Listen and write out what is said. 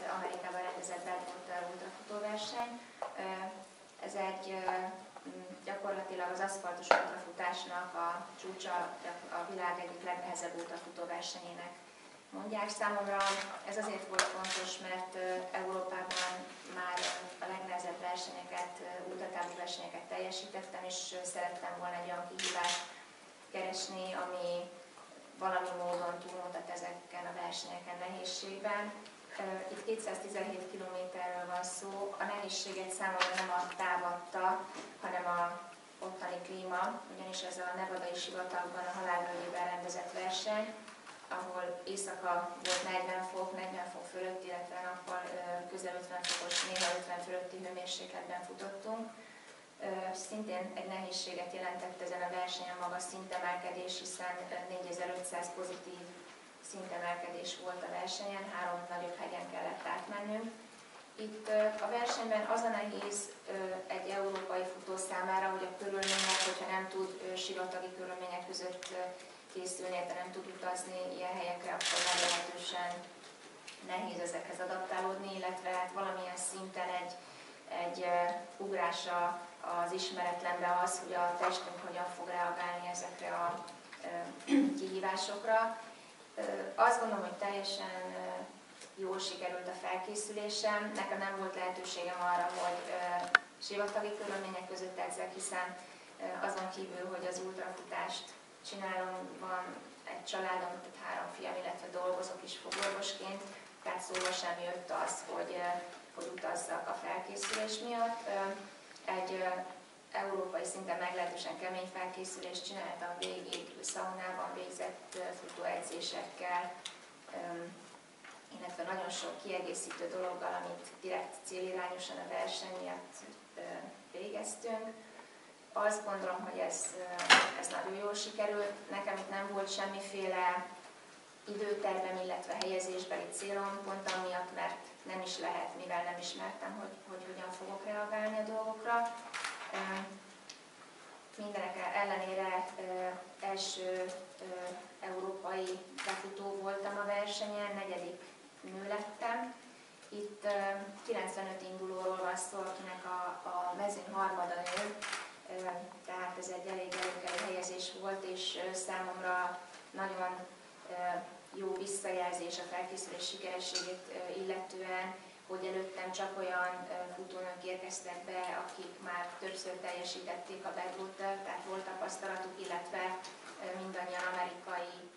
Amerikában rendezett Badwater ultrafutóverseny. Ez egy gyakorlatilag az aszfaltos ultrafutásnak a csúcsa, a világ egyik legnehezebb ultrafutóversenyének mondják. Számomra ez azért volt fontos, mert Európában már a legnehezebb versenyeket, ultratávú versenyeket teljesítettem, és szerettem volna egy olyan kihívást keresni, ami valami módon túlmutat ezeken a versenyeken nehézségben. Itt 217 kilométerről van szó, a nehézséget számomra nem a táv adta, hanem a ottani klíma, ugyanis ez a nevadai sivatagban a halálvölgyében rendezett verseny, ahol éjszaka volt 40 fok fölött, illetve nappal közel 50 fokos, néha 50 fölötti hőmérsékletben futottunk. Szintén egy nehézséget jelentett ezen a versenyen maga szintemelkedés, hiszen 4500 pozitív szintemelkedés volt a versenyen, 3 nagyobb hegyen kellett átmennünk. Itt a versenyben az a nehéz egy európai futó számára, hogy a körülmények, hogyha nem tud sivatagi körülmények között készülni, de nem tud utazni ilyen helyekre, akkor meglehetősen nehéz ezekhez adaptálódni, illetve hát valamilyen szinten egy ugrása az ismeretlenbe az, hogy a testünk hogyan fog reagálni ezekre a kihívásokra. Azt gondolom, hogy teljesen jól sikerült a felkészülésem. Nekem nem volt lehetőségem arra, hogy sivatagi körülmények között edzek, hiszen azon kívül, hogy az ultrafutást csinálom, van egy családom, tehát 3 fiam, illetve dolgozok is fogorvosként, tehát szóval sem jött az, hogy utazzak a felkészülés miatt. Egy európai szinten meglehetősen kemény felkészülést csináltam végig, szaunában végzett futóedzésekkel, illetve nagyon sok kiegészítő dologgal, amit direkt célirányosan a verseny miatt végeztünk. Azt gondolom, hogy ez nagyon jól sikerült. Nekem itt nem volt semmiféle időtervem, illetve helyezésbeli célom, pont amiatt, mert nem is lehet, mivel nem ismertem, hogy hogyan fogok reagálni a dolgokra. Mindenek ellenére első európai befutó voltam a versenyen, 4. nő lettem. Itt 95 indulóról van szó, akinek a mezőny harmada nő, tehát ez egy elég előkelő helyezés volt, és számomra nagyon jó visszajelzés a felkészülés sikerességét illetően, hogy előttem csak olyan futónők érkeztek be, akik már többször teljesítették a Badwater, tehát volt tapasztalatuk, illetve mindannyian amerikai